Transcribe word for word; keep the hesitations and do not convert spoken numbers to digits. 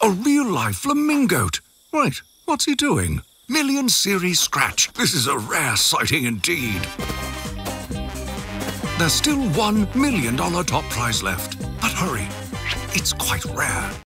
A real-life flamingoat. Wait, what's he doing? Million Series Scratch. This is a rare sighting indeed. There's still one million dollar top prize left. But hurry, it's quite rare.